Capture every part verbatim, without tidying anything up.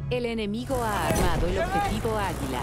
El enemigo ha armado el objetivo Águila.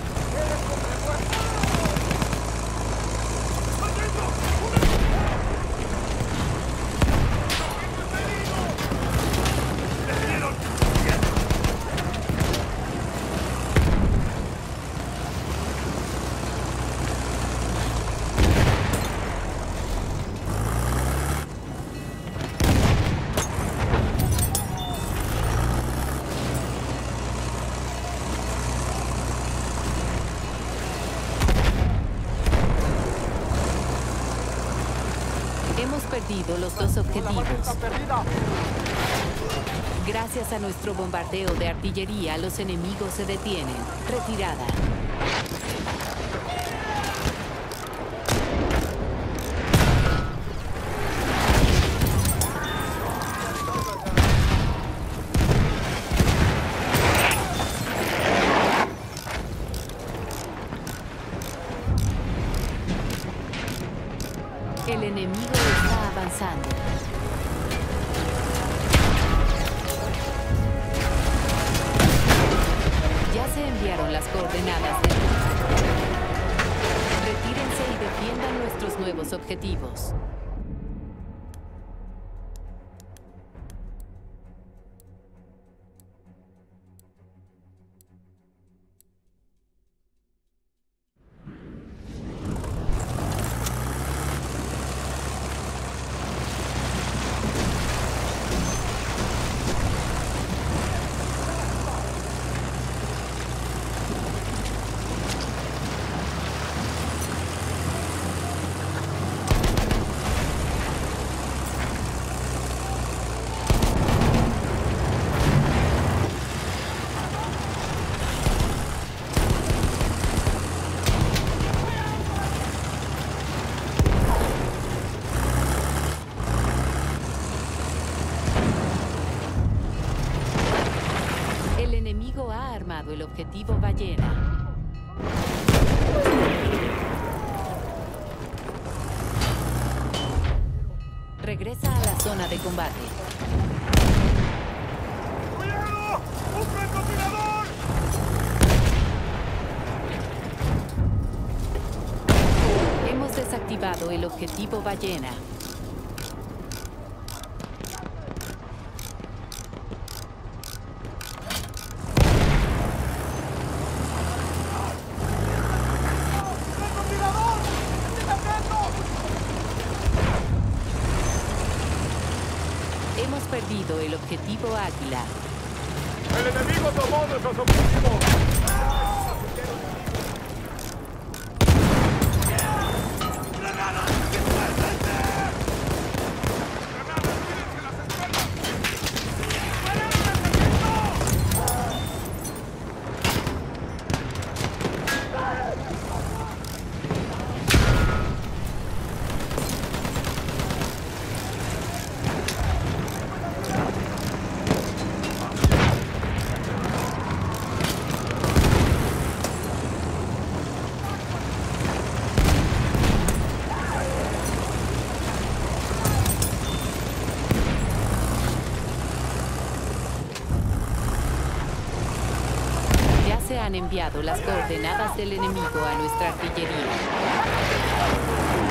Hemos perdido los dos objetivos. Gracias a nuestro bombardeo de artillería, los enemigos se detienen. Retirada. El enemigo está avanzando. Ya se enviaron las coordenadas del... Retírense y defiendan nuestros nuevos objetivos. El objetivo Ballena. Regresa a la zona de combate. ¡Cuidado! ¡Un francotirador! Hemos desactivado el objetivo Ballena. Hemos perdido el objetivo Águila. ¡El enemigo tomó nuestros objetivos! Se han enviado las coordenadas del enemigo a nuestra artillería.